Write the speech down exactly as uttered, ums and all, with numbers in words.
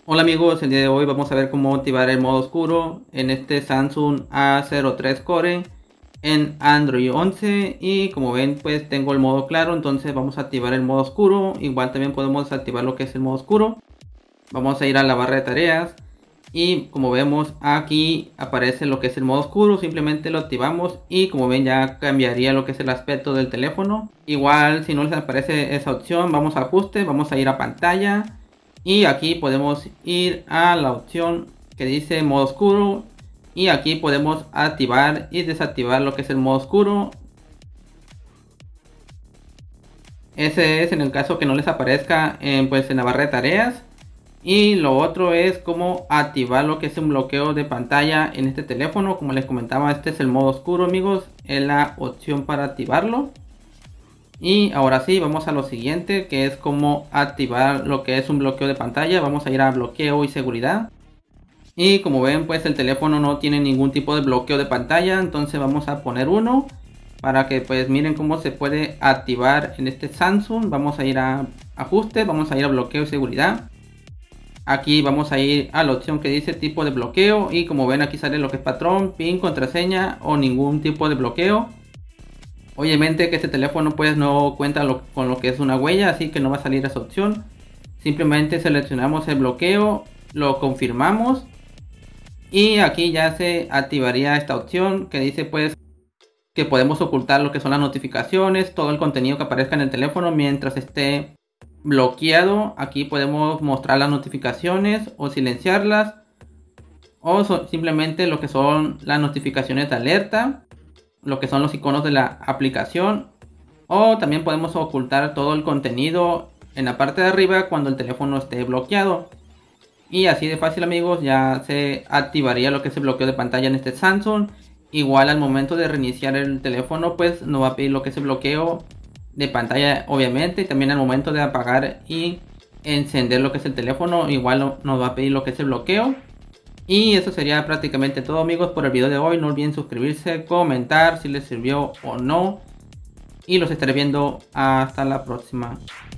Hola amigos, el día de hoy vamos a ver cómo activar el modo oscuro en este Samsung A cero tres Core en Android once. Y como ven, pues tengo el modo claro, entonces vamos a activar el modo oscuro. Igual también podemos activar lo que es el modo oscuro. Vamos a ir a la barra de tareas y como vemos aquí aparece lo que es el modo oscuro. Simplemente lo activamos y como ven ya cambiaría lo que es el aspecto del teléfono. Igual si no les aparece esa opción, vamos a ajustes, vamos a ir a pantalla. Y aquí podemos ir a la opción que dice modo oscuro. Y aquí podemos activar y desactivar lo que es el modo oscuro. Ese es en el caso que no les aparezca en, pues, en la barra de tareas. Y lo otro es cómo activar lo que es un bloqueo de pantalla en este teléfono. Como les comentaba, este es el modo oscuro, amigos. Es la opción para activarlo. Y ahora sí, vamos a lo siguiente, que es cómo activar lo que es un bloqueo de pantalla. Vamos a ir a bloqueo y seguridad. Y como ven, pues el teléfono no tiene ningún tipo de bloqueo de pantalla. Entonces vamos a poner uno para que pues miren cómo se puede activar en este Samsung. Vamos a ir a ajustes, vamos a ir a bloqueo y seguridad. Aquí vamos a ir a la opción que dice tipo de bloqueo. Y como ven, aquí sale lo que es patrón, pin, contraseña o ningún tipo de bloqueo. Obviamente que este teléfono pues no cuenta lo, con lo que es una huella, así que no va a salir esa opción. Simplemente seleccionamos el bloqueo, lo confirmamos y aquí ya se activaría esta opción que dice pues que podemos ocultar lo que son las notificaciones, todo el contenido que aparezca en el teléfono mientras esté bloqueado. Aquí podemos mostrar las notificaciones o silenciarlas, o so, simplemente lo que son las notificaciones de alerta, lo que son los iconos de la aplicación, o también podemos ocultar todo el contenido en la parte de arriba cuando el teléfono esté bloqueado. Y así de fácil, amigos, ya se activaría lo que es el bloqueo de pantalla en este Samsung. Igual al momento de reiniciar el teléfono pues nos va a pedir lo que es el bloqueo de pantalla, obviamente. Y también al momento de apagar y encender lo que es el teléfono, igual nos va a pedir lo que es el bloqueo. Y eso sería prácticamente todo, amigos, por el video de hoy. No olviden suscribirse, comentar si les sirvió o no. Y los estaré viendo hasta la próxima.